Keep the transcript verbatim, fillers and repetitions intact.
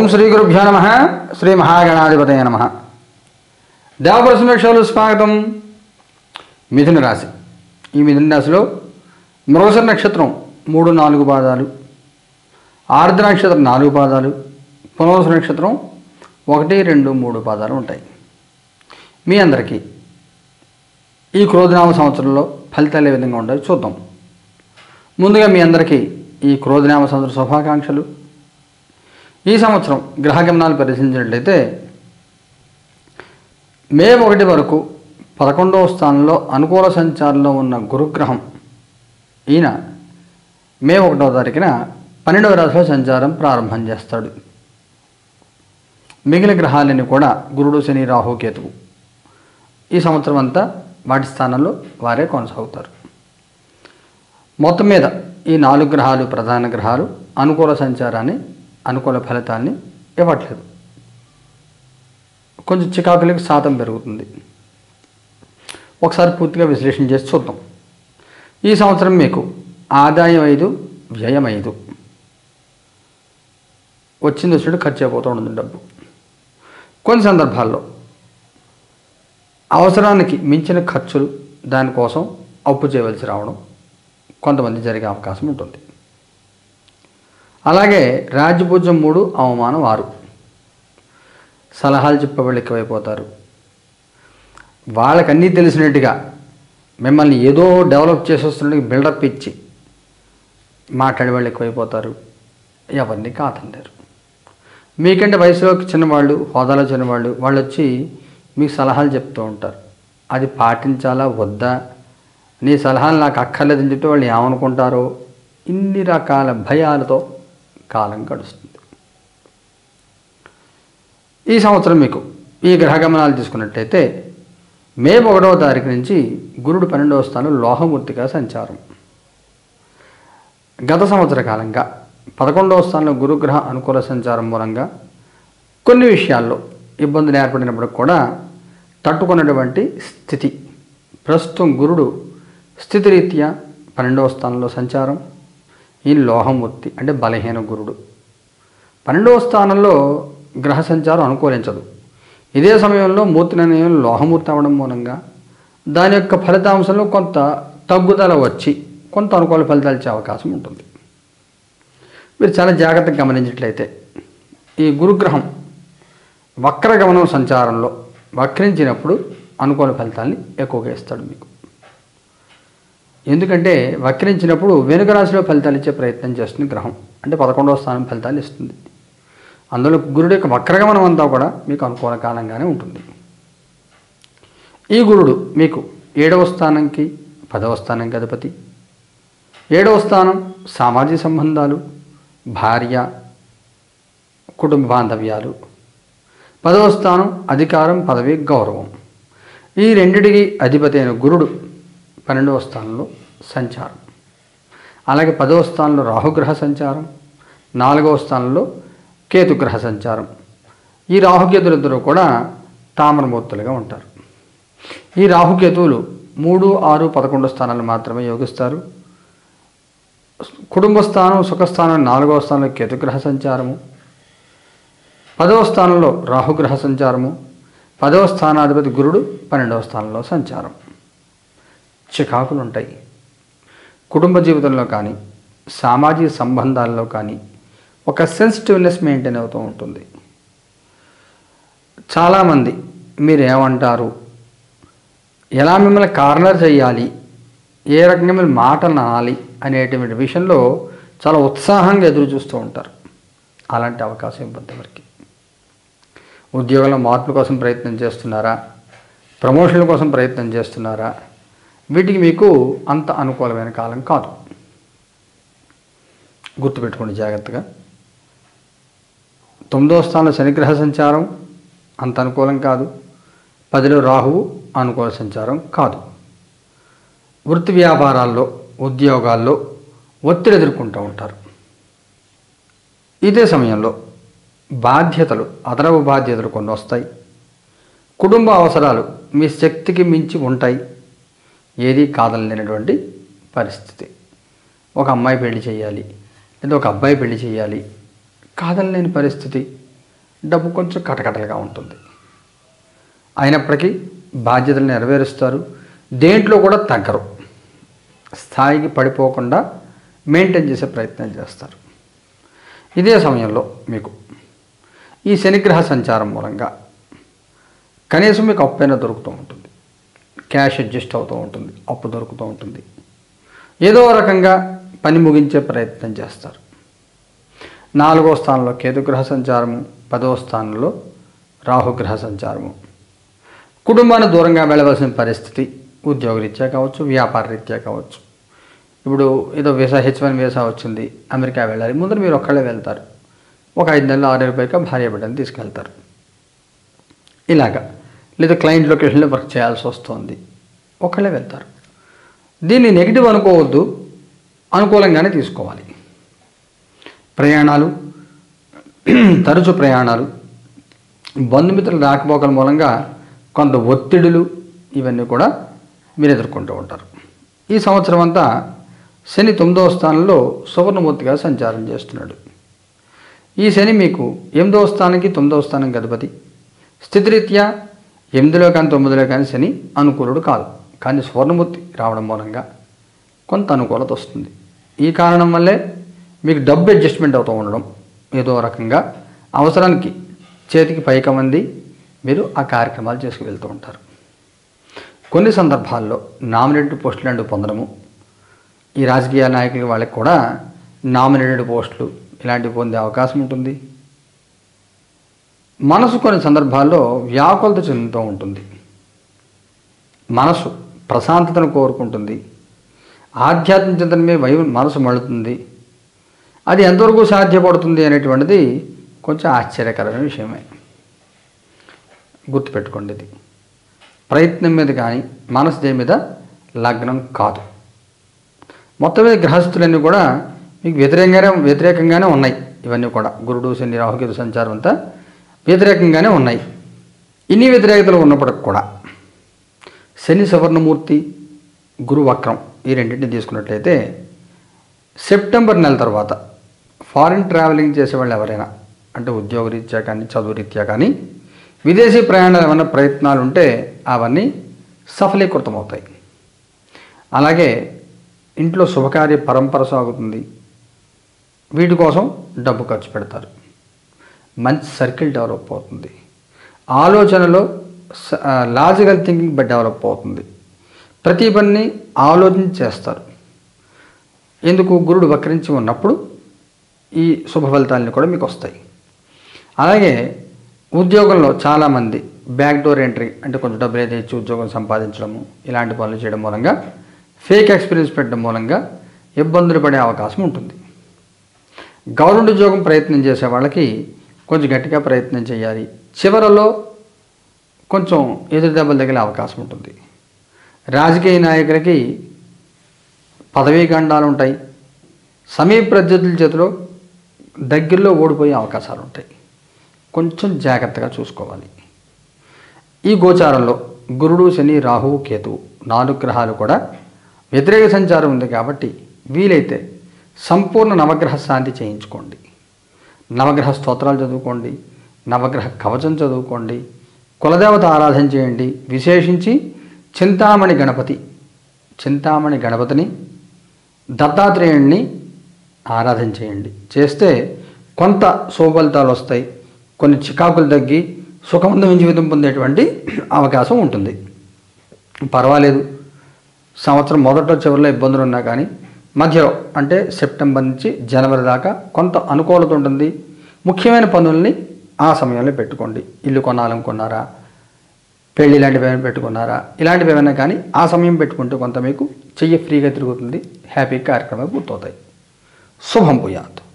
ఓం శ్రీ గురుభ్యో నమః. శ్రీ మహాగణాధిపతయ నమః. దేవప్రసమేక్షలు స్వాగతం. మిథున రాశి. ఈ మిథున రాశిలో మృగశిర నక్షత్రం మూడు నాలుగు పాదాలు, ఆర్ద్ర నక్షత్రం నాలుగు పాదాలు, పునర్వసు నక్షత్రం ఒకటి రెండు మూడు పాదాలు ఉంటాయి. మీ అందరికీ ఈ క్రోధనామ సంవత్సరంలో ఫలితాలు ఏ విధంగా ఉంటాయో చూద్దాం. ముందుగా మీ అందరికీ ఈ క్రోధనామ సంవత్సర శుభాకాంక్షలు. ఈ సంవత్సరం గ్రహగమనాలు పరిశీలించినట్లయితే మే ఒకటి వరకు పదకొండవ స్థానంలో అనుకూల సంచారంలో ఉన్న గురుగ్రహం ఈయన మే ఒకటవ తారీఖున పన్నెండవ రాశిలో సంచారం ప్రారంభం చేస్తాడు. మిగిలిన గ్రహాలన్నీ కూడా గురుడు, శని, రాహు, కేతువు ఈ సంవత్సరం అంతా వాటి స్థానంలో వారే కొనసాగుతారు. మొత్తం మీద ఈ నాలుగు గ్రహాలు, ప్రధాన గ్రహాలు అనుకూల సంచారాన్ని, అనుకూల ఫలితాన్ని ఇవ్వట్లేదు. కొంచెం చికాకులకి శాతం పెరుగుతుంది. ఒకసారి పూర్తిగా విశ్లేషణ చేసి చూద్దాం. ఈ సంవత్సరం మీకు ఆదాయం ఐదు, వ్యయం ఐదు, వచ్చింది వచ్చినట్టు ఖర్చు అయిపోతూ ఉంటుంది డబ్బు. కొన్ని సందర్భాల్లో అవసరానికి మించిన ఖర్చులు, దానికోసం అప్పు చేయవలసి రావడం కొంతమంది జరిగే అవకాశం ఉంటుంది. అలాగే రాజ్యపూజ్యం మూడు, అవమానం ఆరు, సలహాలు చెప్పేవాళ్ళు ఎక్కువైపోతారు. వాళ్ళకి అన్నీ తెలిసినట్టుగా మిమ్మల్ని ఏదో డెవలప్ చేసి వస్తున్నట్టుగా బిల్డప్ ఇచ్చి మాట్లాడే వాళ్ళు ఎక్కువైపోతారు. ఎవరిని కాదంటారు. మీకంటే వయసులో చిన్నవాళ్ళు, హోదాలో చిన్నవాళ్ళు వాళ్ళు వచ్చి మీకు సలహాలు చెప్తూ ఉంటారు. అది పాటించాలా వద్దా, నీ సలహాలు నాకు అక్కర్లేదని చెప్తే వాళ్ళు ఏమనుకుంటారో, ఇన్ని రకాల భయాలతో కాలం గడుస్తుంది. ఈ సంవత్సరం మీకు ఈ గ్రహగమనాలు తీసుకున్నట్లయితే మే ఒకటవ తారీఖు నుంచి గురుడు పన్నెండవ స్థానం లోహమూర్తిగా సంచారం. గత సంవత్సర కాలంగా పదకొండవ స్థానంలో గురుగ్రహ అనుకూల సంచారం మూలంగా కొన్ని విషయాల్లో ఇబ్బందులు ఏర్పడినప్పుడు కూడా తట్టుకున్నటువంటి స్థితి. ప్రస్తుతం గురుడు స్థితిరీత్యా పన్నెండవ స్థానంలో సంచారం. ఈ లోహమూర్తి అంటే బలహీన గురుడు. పన్నెండవ స్థానంలో గ్రహ సంచారం అనుకూలించదు. ఇదే సమయంలో మూర్తి నిర్ణయం లోహమూర్తి అవ్వడం మూలంగా దాని యొక్క ఫలితాంశంలో కొంత తగ్గుదల వచ్చి కొంత అనుకూల ఫలితాలు ఇచ్చే అవకాశం ఉంటుంది. మీరు చాలా జాగ్రత్తగా గమనించినట్లయితే ఈ గురుగ్రహం వక్రగమనం సంచారంలో వక్రించినప్పుడు అనుకూల ఫలితాన్ని ఎక్కువగా ఇస్తాడు మీకు. ఎందుకంటే వక్రించినప్పుడు వెనుక రాశిలో ఫలితాలు ఇచ్చే ప్రయత్నం చేస్తుంది గ్రహం. అంటే పదకొండవ స్థానం ఫలితాలు ఇస్తుంది. అందులో గురుడు యొక్క వక్రగమనం అంతా కూడా మీకు అనుకూల కాలంగానే ఉంటుంది. ఈ గురుడు మీకు ఏడవ స్థానంకి పదవ స్థానంకి అధిపతి. ఏడవ స్థానం సామాజిక సంబంధాలు, భార్య, కుటుంబ బాంధవ్యాలు. పదవ స్థానం అధికారం, పదవి, గౌరవం. ఈ రెండిటికి అధిపతి అయిన గురుడు పన్నెండవ స్థానంలో సంచారం. అలాగే పదవ స్థానంలో రాహుగ్రహ సంచారం, నాలుగవ స్థానంలో కేతుగ్రహ సంచారం. ఈ రాహుకేతులిద్దరూ కూడా తామరమూర్తులుగా ఉంటారు. ఈ రాహుకేతువులు మూడు, ఆరు, పదకొండు స్థానాలు మాత్రమే యోగిస్తారు. కుటుంబ స్థానం, సుఖస్థానం నాలుగవ స్థానంలో కేతుగ్రహ సంచారము, పదవ స్థానంలో రాహుగ్రహ సంచారము, పదవ స్థానాధిపతి గురుడు పన్నెండవ స్థానంలో సంచారం. చికాకులు ఉంటాయి. కుటుంబ జీవితంలో కానీ, సామాజిక సంబంధాల్లో కానీ ఒక సెన్సిటివ్నెస్ మెయింటైన్ అవుతూ ఉంటుంది. చాలామంది మీరు ఏమంటారు, ఎలా మిమ్మల్ని కార్నర్ చేయాలి, ఏ రకంగా మీరు మాటలు అనాలి అనేటువంటి విషయంలో చాలా ఉత్సాహంగా ఎదురు చూస్తూ ఉంటారు. అలాంటి అవకాశం ఇవ్వద్దు ఎవరికి. ఉద్యోగంలో మార్పుల కోసం ప్రయత్నం చేస్తున్నారా, ప్రమోషన్ల కోసం ప్రయత్నం చేస్తున్నారా, వీటికి మీకు అంత అనుకూలమైన కాలం కాదు. గుర్తుపెట్టుకోండి జాగ్రత్తగా. తొమ్మిదవ స్థానంలో శనిగ్రహ సంచారం అంత అనుకూలం కాదు. పదిలో రాహువు అనుకూల సంచారం కాదు. వృత్తి వ్యాపారాల్లో, ఉద్యోగాల్లో ఒత్తిడి ఎదుర్కొంటూ ఉంటారు. ఇదే సమయంలో బాధ్యతలు, అదనపు బాధ్యతలు కొన్ని వస్తాయి. కుటుంబ అవసరాలు మీ శక్తికి మించి ఉంటాయి. ఏదీ కాదనలేనటువంటి పరిస్థితి. ఒక అమ్మాయి పెళ్లి చేయాలి, లేదా ఒక అబ్బాయి పెళ్లి చేయాలి, కాదనలేని పరిస్థితి. డబ్బు కొంచెం కటకటలుగా ఉంటుంది. అయినప్పటికీ బాధ్యతలు నెరవేరుస్తారు, దేంట్లో కూడా తగ్గరు, స్థాయికి పడిపోకుండా మెయింటైన్ చేసే ప్రయత్నం చేస్తారు. ఇదే సమయంలో మీకు ఈ శనిగ్రహ సంచారం మూలంగా కనీసం మీకు అప్పు అయినా దొరుకుతూ ఉంటుంది, క్యాష్ అడ్జస్ట్ అవుతూ ఉంటుంది, అప్పు దొరుకుతూ ఉంటుంది, ఏదో రకంగా పని ముగించే ప్రయత్నం చేస్తారు. నాలుగో స్థానంలో కేతుగ్రహ సంచారము, పదవ స్థానంలో రాహుగ్రహ సంచారము. కుటుంబాన్ని దూరంగా వెళ్ళవలసిన పరిస్థితి ఉద్యోగరీత్యా కావచ్చు, వ్యాపార రీత్యా కావచ్చు. ఇప్పుడు ఏదో వీసా హెచ్ వన్ వీసా వచ్చింది, అమెరికా వెళ్ళాలి, ముందర మీరు ఒక్కళ్ళే వెళ్తారు, ఒక ఐదు నెలలు ఆరు నెలల పైగా భార్య బిడ్డని తీసుకెళ్తారు. ఇలాగా లేదా క్లయింట్ లొకేషన్లో వర్క్ చేయాల్సి వస్తుంది, ఒక్కళ్ళే వెళ్తారు. దీన్ని నెగిటివ్ అనుకోవద్దు, అనుకూలంగానే తీసుకోవాలి. ప్రయాణాలు, తరచు ప్రయాణాలు, బంధుమిత్రుల రాకపోకల మూలంగా కొంత ఒత్తిడులు, ఇవన్నీ కూడా మీరు ఎదుర్కొంటూ ఉంటారు. ఈ సంవత్సరం అంతా శని తొమ్మిదవ స్థానంలో సువర్ణమూర్తిగా సంచారం చేస్తున్నాడు. ఈ శని మీకు ఎనిమిదవ స్థానానికి తొమ్మిదవ స్థానం అధిపతి. స్థితిరీత్యా ఎనిమిదిలో కానీ తొమ్మిదిలో కానీ శని అనుకూలుడు కాదు, కానీ సువర్ణమూర్తి రావడం మూలంగా కొంత అనుకూలత వస్తుంది. ఈ కారణం వల్లే మీకు డబ్బు అడ్జస్ట్మెంట్ అవుతూ ఉండడం, ఏదో రకంగా అవసరానికి చేతికి పైకమంది మీరు ఆ కార్యక్రమాలు చేసుకు వెళ్తూ ఉంటారు. కొన్ని సందర్భాల్లో నామినేటెడ్ పోస్టులు అంటూ పొందడము, ఈ రాజకీయ నాయకుల వాళ్ళకి కూడా నామినేటెడ్ పోస్టులు ఇలాంటివి పొందే అవకాశం ఉంటుంది. మనసు కొన్ని సందర్భాల్లో వ్యాకులత చెందుతూ ఉంటుంది, మనసు ప్రశాంతతను కోరుకుంటుంది, ఆధ్యాత్మిక చింతన మీద వై మనసు మళ్ళుతుంది. అది ఎంతవరకు సాధ్యపడుతుంది అనేటువంటిది కొంచెం ఆశ్చర్యకరమైన విషయమే. గుర్తుపెట్టుకోండి, ఇది ప్రయత్నం మీద కానీ మనసు దేని మీద లగ్నం కాదు. మొత్తం మీద గ్రహస్థులన్నీ కూడా మీకు వ్యతిరేకంగానే వ్యతిరేకంగానే ఉన్నాయి. ఇవన్నీ కూడా గురుడు శని రాహుకేతు సంచారం అంతా వ్యతిరేకంగానే ఉన్నాయి. ఇన్ని వ్యతిరేకతలు ఉన్నప్పటికి కూడా శని సువర్ణమూర్తి, గురు వక్రం, ఈ రెండింటిని తీసుకున్నట్లయితే సెప్టెంబర్ నెల తర్వాత ఫారిన్ ట్రావెలింగ్ చేసేవాళ్ళు ఎవరైనా, అంటే ఉద్యోగరీత్యా కానీ చదువు రీత్యా కానీ విదేశీ ప్రయాణాలు ఏమైనా ప్రయత్నాలు ఉంటే అవన్నీ సఫలీకృతమవుతాయి. అలాగే ఇంట్లో శుభకార్య పరంపర సాగుతుంది, వీటి కోసం డబ్బు ఖర్చు పెడతారు, మంచి సర్కిల్ డెవలప్ అవుతుంది, ఆలోచనలో లాజికల్ థింకింగ్ డెవలప్ అవుతుంది, ప్రతి పని ఆలోచించి చేస్తారు. ఎందుకు? గురుడు వక్రించి ఉన్నప్పుడు ఈ శుభ ఫలితాలని కూడా మీకు వస్తాయి. అలాగే ఉద్యోగంలో చాలామంది బ్యాక్ డోర్ ఎంట్రీ, అంటే కొంచెం డబ్బులు అయితే ఇచ్చి ఉద్యోగం సంపాదించడము, ఇలాంటి పనులు చేయడం మూలంగా, ఫేక్ ఎక్స్పీరియన్స్ పెట్టడం మూలంగా ఇబ్బందులు పడే అవకాశం ఉంటుంది. గవర్నమెంట్ ఉద్యోగం ప్రయత్నం చేసే వాళ్ళకి కొంచెం గట్టిగా ప్రయత్నం చేయాలి, చివరలో కొంచెం ఎదురు దెబ్బలు తగిలే అవకాశం ఉంటుంది. రాజకీయ నాయకులకి పదవీ గండాలు ఉంటాయి, సమీప ప్రత్యర్థుల చేతిలో దగ్గరలో ఓడిపోయే అవకాశాలు ఉంటాయి, కొంచెం జాగ్రత్తగా చూసుకోవాలి. ఈ గోచారంలో గురుడు శని రాహువు కేతువు నాలుగు గ్రహాలు కూడా వ్యతిరేక సంచారం ఉంది కాబట్టి వీలైతే సంపూర్ణ నవగ్రహ శాంతి చేయించుకోండి, నవగ్రహ స్తోత్రాలు చదువుకోండి, నవగ్రహ కవచం చదువుకోండి, కులదేవత ఆరాధన చేయండి. విశేషించి చింతామణి గణపతి చింతామణి గణపతిని దత్తాత్రేయుణ్ణి ఆరాధన చేయండి. చేస్తే కొంత శుభఫలితాలు వస్తాయి, కొన్ని చికాకులు తగ్గి సుఖవంతమైన జీవితం పొందేటువంటి అవకాశం ఉంటుంది. పర్వాలేదు, సంవత్సరం మొదట చివరిలో ఇబ్బందులు ఉన్నా కానీ మధ్యలో అంటే సెప్టెంబర్ నుంచి జనవరి దాకా కొంత అనుకూలత ఉంటుంది. ముఖ్యమైన పనుల్ని ఆ సమయంలో పెట్టుకోండి. ఇల్లు కొనాలనుకున్నారా, పెళ్ళి ఇలాంటివి ఏమైనా పెట్టుకున్నారా, ఇలాంటివి ఏమైనా కానీ ఆ సమయం పెట్టుకుంటే కొంత మీకు చెయ్యి ఫ్రీగా తిరుగుతుంది, హ్యాపీ కార్యక్రమాలు పూర్తవుతాయి. శుభం భూయాత్.